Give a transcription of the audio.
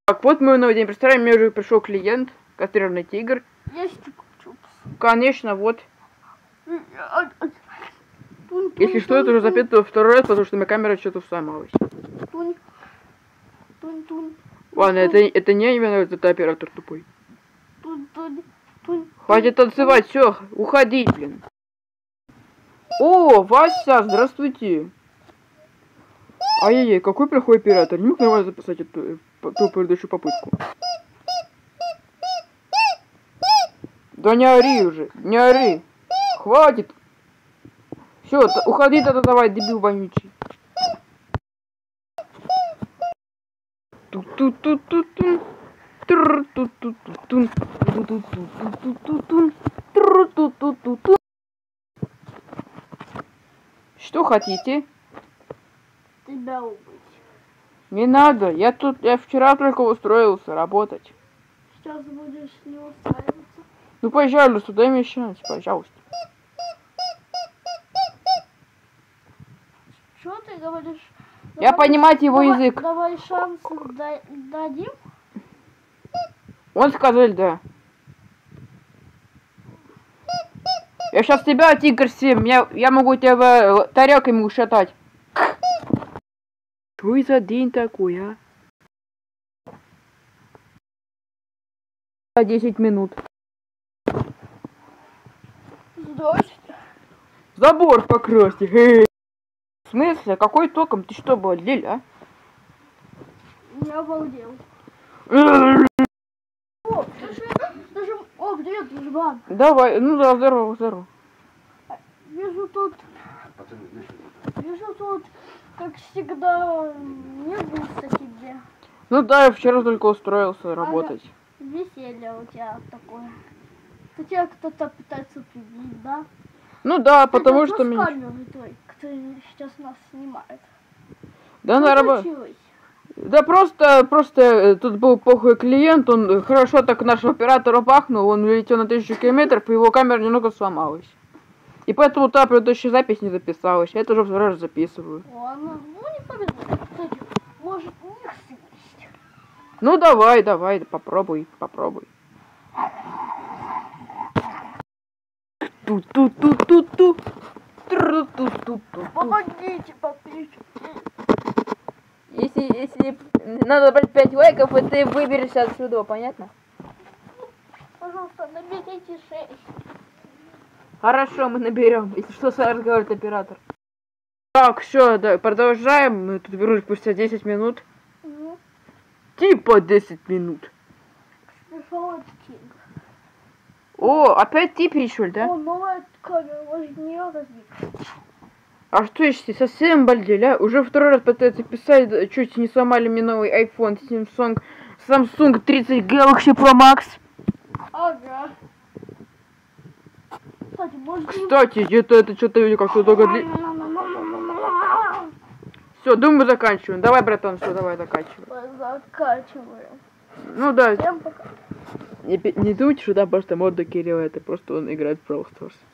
Так, вот мой новый день. Представляем, мне уже пришел клиент, кастрированный тигр. Есть чупа-чупс. Конечно, вот. Если что, это уже записываю второй раз, потому что моя камера что-то сломалась. Ладно, это не именно этот оператор тупой. Хватит танцевать, все, уходи, блин. О, Вася, здравствуйте. Ай-яй-яй, какой плохой оператор. Не мог нормально записать эту предыдущую попытку. Да не ори уже, не ори. Хватит. Все, уходи тогда давай, дебил вонючий. Что хотите? Тебя убить. Не надо, я вчера только устроился работать. Сейчас будешь не устраиваться. Ну, пожалуйста, дай мне шанс, пожалуйста. Что ты говоришь? Я понимать его язык. Давай шанс дадим. Он сказал, да. Я сейчас тебя, тигр, съем. Я могу тебя тарелками ушатать. Что за день такой, а? За 10 минут. Здрасте. Забор покрасьте. В смысле? Какой током? Ты что, болел, а? Я обалдел. О, даже... О, привет, Жбан. Давай, ну да, здорово, здорово. Вижу тут, как всегда, не густо тебе. Ну да, я вчера только устроился работать. Веселье у тебя такое. У тебя кто-то пытается прибить, да? Ну да, потому это что меня... камеры той, кто сейчас нас снимает. Да, на работе. Да просто тут был плохой клиент, он хорошо так нашего оператора пахнул, он улетел на 1000 километров, и его камера немного сломалась. И поэтому та предыдущая запись не записалась. Я это уже второй раз записываю. Ладно, ну не повезло. Кстати, может у них есть. Ну давай, попробуй. Ту-ту-ту-ту-ту. Тру-ту-ту-ту-ту. Помогите, подписчики. Если надо брать 5 лайков, и ты выберешься отсюда, понятно? Пожалуйста, наберите 6. Хорошо, мы наберем. Если что, сразу говорит оператор. Так, все, да, продолжаем. Мы тут вернулись спустя 10 минут. Угу. Типа 10 минут. Пришел этот тигр. О, опять ты пришел, да? О, новая камера, может нее разбить. А что если совсем болели, а? Уже второй раз пытаются писать, чуть не сломали мне новый iPhone Samsung 30 Galaxy Pro Max. Ага. Кстати, может... Кстати, это что-то как-то долго Все, думаю, заканчиваем. Давай, братан, все, давай заканчиваем. Заканчиваем. Ну да. Всем пока. Не думайте, что да, просто модда Кирилла, это просто он играет в Brawl Stars.